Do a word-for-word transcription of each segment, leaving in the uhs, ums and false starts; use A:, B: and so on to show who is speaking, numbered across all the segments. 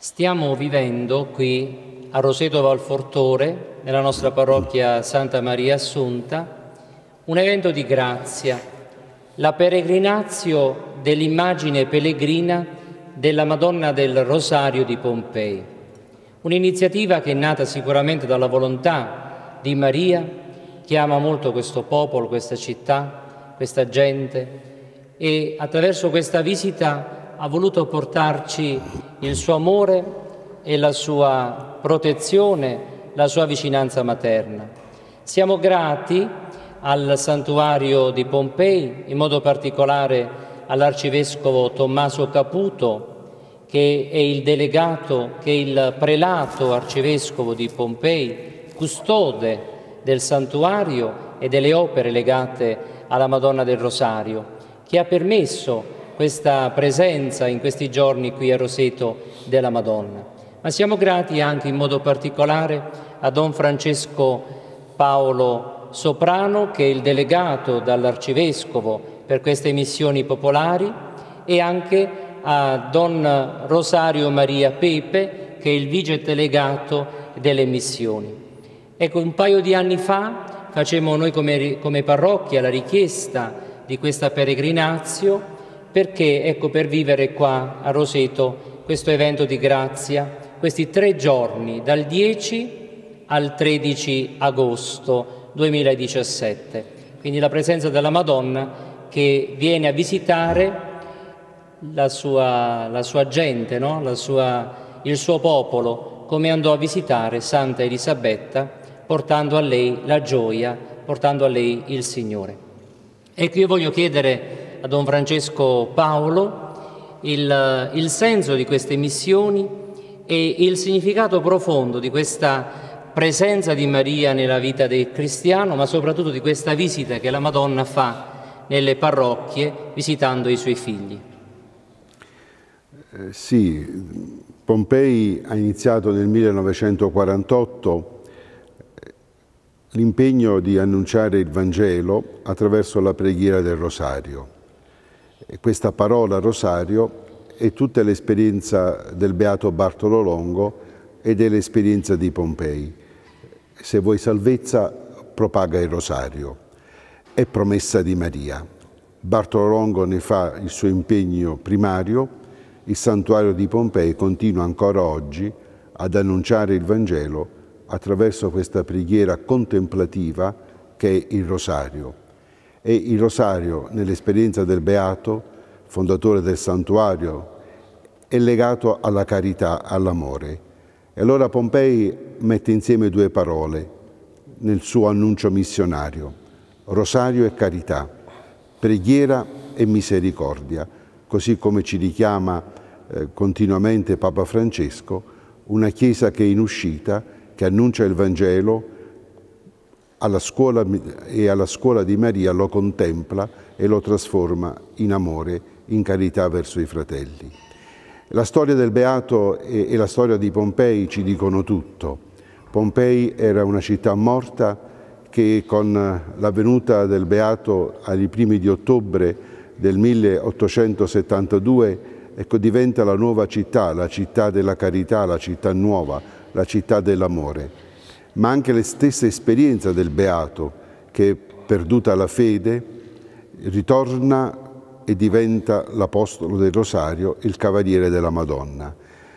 A: Stiamo vivendo qui a Roseto Valfortore, nella nostra parrocchia Santa Maria Assunta, un evento di grazia, la peregrinazio dell'immagine pellegrina della Madonna del Rosario di Pompei. Un'iniziativa che è nata sicuramente dalla volontà di Maria, che ama molto questo popolo, questa città, questa gente, e attraverso questa visita ha voluto portarci il suo amore e la sua protezione, la sua vicinanza materna. Siamo grati al Santuario di Pompei, in modo particolare all'Arcivescovo Tommaso Caputo, che è il delegato, che è il prelato arcivescovo di Pompei, custode del santuario e delle opere legate alla Madonna del Rosario, che ha permesso questa presenza in questi giorni qui a Roseto della Madonna. Ma siamo grati anche in modo particolare a Don Francesco Paolo Soprano, che è il delegato dall'Arcivescovo per queste missioni popolari, e anche a Don Rosario Maria Pepe, che è il vice delegato delle missioni. Ecco, un paio di anni fa facemmo noi come, come parrocchia la richiesta di questa peregrinazio, perché, ecco, per vivere qua a Roseto questo evento di grazia, questi tre giorni, dal dieci al tredici agosto duemiladiciassette. Quindi la presenza della Madonna che viene a visitare la sua, la sua gente, no? la sua, il suo popolo, come andò a visitare Santa Elisabetta, portando a lei la gioia, portando a lei il Signore. Ecco, io voglio chiedere a Don Francesco Paolo il, il senso di queste missioni e il significato profondo di questa presenza di Maria nella vita del cristiano, ma soprattutto di questa visita che la Madonna fa nelle parrocchie visitando i suoi figli.
B: Eh, sì, Pompei ha iniziato nel millenovecentoquarantotto l'impegno di annunciare il Vangelo attraverso la preghiera del Rosario. E questa parola Rosario è tutta l'esperienza del Beato Bartolo Longo e dell'esperienza di Pompei. Se vuoi salvezza, propaga il Rosario. È promessa di Maria. Bartolo Longo ne fa il suo impegno primario. Il santuario di Pompei continua ancora oggi ad annunciare il Vangelo attraverso questa preghiera contemplativa che è il Rosario. E il Rosario, nell'esperienza del Beato, fondatore del santuario, è legato alla carità, all'amore. E allora Pompei mette insieme due parole nel suo annuncio missionario: Rosario e carità, preghiera e misericordia, così come ci richiama eh, continuamente Papa Francesco, una Chiesa che è in uscita, che annuncia il Vangelo alla scuola, e alla scuola di Maria lo contempla e lo trasforma in amore, in carità verso i fratelli. La storia del Beato e, e la storia di Pompei ci dicono tutto. Pompei era una città morta che con la venuta del Beato ai primi di ottobre del milleottocentosettantadue ecco, diventa la nuova città, la città della carità, la città nuova, la città dell'amore. Ma anche la stessa esperienza del Beato, che perduta la fede, ritorna e diventa l'Apostolo del Rosario, il Cavaliere della Madonna.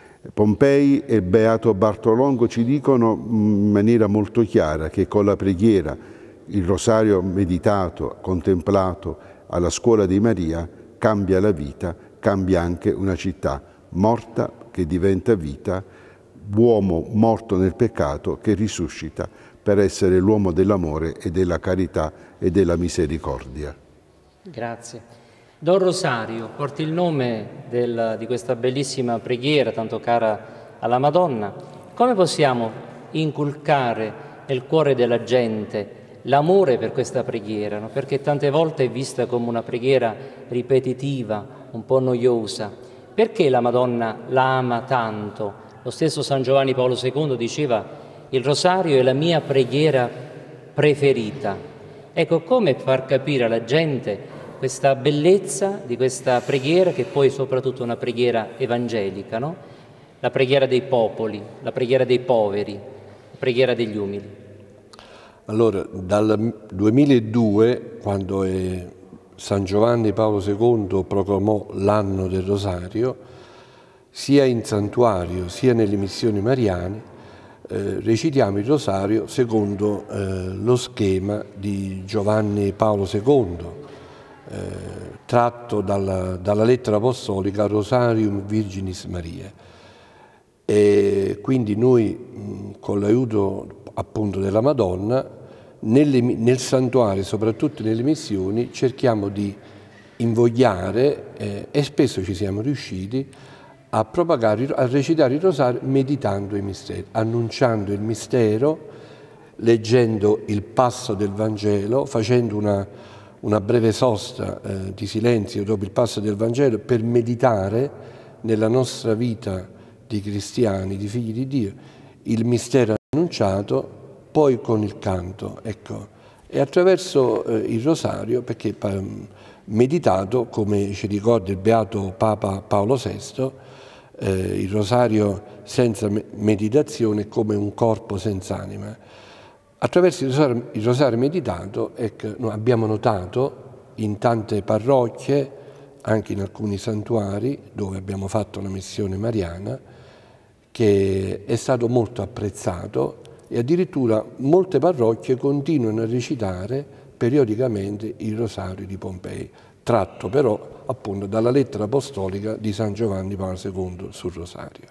B: Pompei e il Beato Bartolo Longo ci dicono in maniera molto chiara che con la preghiera, il Rosario meditato, contemplato alla scuola di Maria, cambia la vita, cambia anche una città morta che diventa vita, uomo morto nel peccato che risuscita per essere l'uomo dell'amore e della carità e della misericordia.
A: Grazie. Don Rosario porti il nome del, di questa bellissima preghiera tanto cara alla Madonna. Come possiamo inculcare nel cuore della gente l'amore per questa preghiera, no? Perché tante volte è vista come una preghiera ripetitiva, un po' noiosa. Perché la Madonna la ama tanto? Lo stesso San Giovanni Paolo secondo diceva: il Rosario è la mia preghiera preferita. Ecco, come far capire alla gente questa bellezza di questa preghiera, che poi è soprattutto una preghiera evangelica, no? la preghiera dei popoli, la preghiera dei poveri, la preghiera degli umili.
C: Allora, dal duemiladue, quando è San Giovanni Paolo secondo proclamò l'anno del Rosario, sia in santuario sia nelle missioni mariane, eh, recitiamo il Rosario secondo eh, lo schema di Giovanni Paolo secondo, eh, tratto dalla, dalla lettera apostolica Rosarium Virginis Mariae. E quindi noi, mh, con l'aiuto appunto della Madonna, nelle, nel santuario, soprattutto nelle missioni, cerchiamo di invogliare eh, e spesso ci siamo riusciti a propagare, a recitare il Rosario meditando i misteri, annunciando il mistero, leggendo il passo del Vangelo, facendo una, una breve sosta eh, di silenzio dopo il passo del Vangelo per meditare nella nostra vita di cristiani, di figli di Dio, il mistero annunciato, poi con il canto, ecco, e attraverso eh, il Rosario, perché meditato, come ci ricorda il Beato Papa Paolo sesto, eh, il Rosario senza meditazione è come un corpo senza anima. Attraverso il Rosario, il rosario meditato, ecco, noi abbiamo notato in tante parrocchie, anche in alcuni santuari dove abbiamo fatto la missione mariana, che è stato molto apprezzato e addirittura molte parrocchie continuano a recitare periodicamente il Rosario di Pompei, tratto però appunto dalla lettera apostolica di San Giovanni Paolo secondo sul Rosario.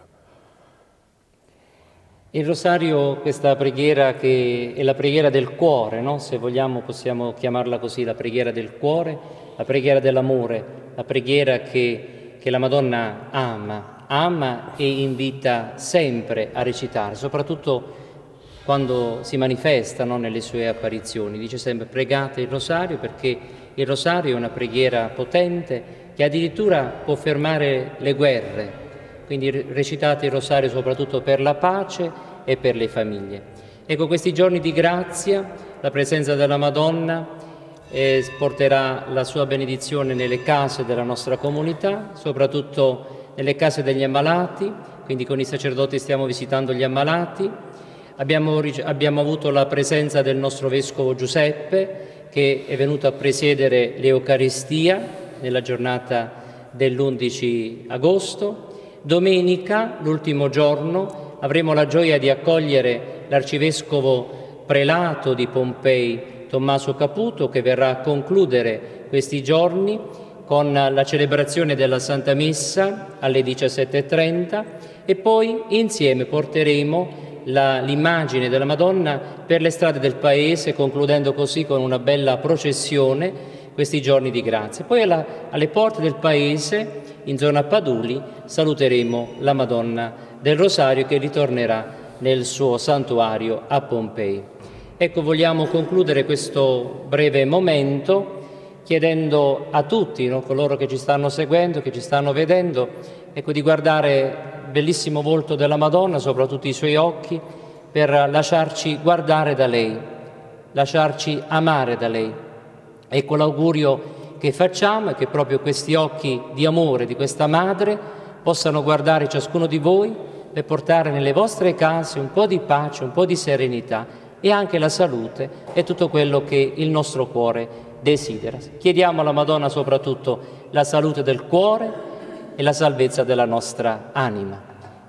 A: Il Rosario, questa preghiera che è la preghiera del cuore, no? Se vogliamo possiamo chiamarla così, la preghiera del cuore, la preghiera dell'amore, la preghiera che, che la Madonna ama, ama e invita sempre a recitare, soprattutto quando si manifesta, no, nelle sue apparizioni. Dice sempre: pregate il Rosario, perché il Rosario è una preghiera potente che addirittura può fermare le guerre. Quindi recitate il Rosario soprattutto per la pace e per le famiglie. Ecco, questi giorni di grazia, la presenza della Madonna eh, porterà la sua benedizione nelle case della nostra comunità, soprattutto nelle case degli ammalati, quindi con i sacerdoti stiamo visitando gli ammalati. Abbiamo, abbiamo avuto la presenza del nostro Vescovo Giuseppe, che è venuto a presiedere l'Eucaristia nella giornata dell'undici agosto. Domenica, l'ultimo giorno, avremo la gioia di accogliere l'arcivescovo prelato di Pompei, Tommaso Caputo, che verrà a concludere questi giorni con la celebrazione della Santa Messa alle diciassette e trenta e poi insieme porteremo l'immagine della Madonna per le strade del paese, concludendo così con una bella processione questi giorni di grazia. Poi alla, alle porte del paese, in zona Paduli, saluteremo la Madonna del Rosario che ritornerà nel suo santuario a Pompei. Ecco, vogliamo concludere questo breve momento chiedendo a tutti, no, coloro che ci stanno seguendo, che ci stanno vedendo, ecco, di guardare il bellissimo volto della Madonna, soprattutto i suoi occhi, per lasciarci guardare da lei, lasciarci amare da lei. Ecco l'augurio che facciamo è che proprio questi occhi di amore di questa Madre possano guardare ciascuno di voi per portare nelle vostre case un po' di pace, un po' di serenità e anche la salute e tutto quello che il nostro cuore desidera. Chiediamo alla Madonna soprattutto la salute del cuore e la salvezza della nostra anima.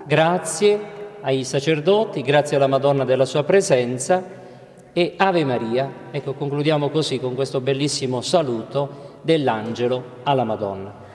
A: Grazie ai sacerdoti, grazie alla Madonna della sua presenza e Ave Maria. Ecco, concludiamo così con questo bellissimo saluto dell'angelo alla Madonna.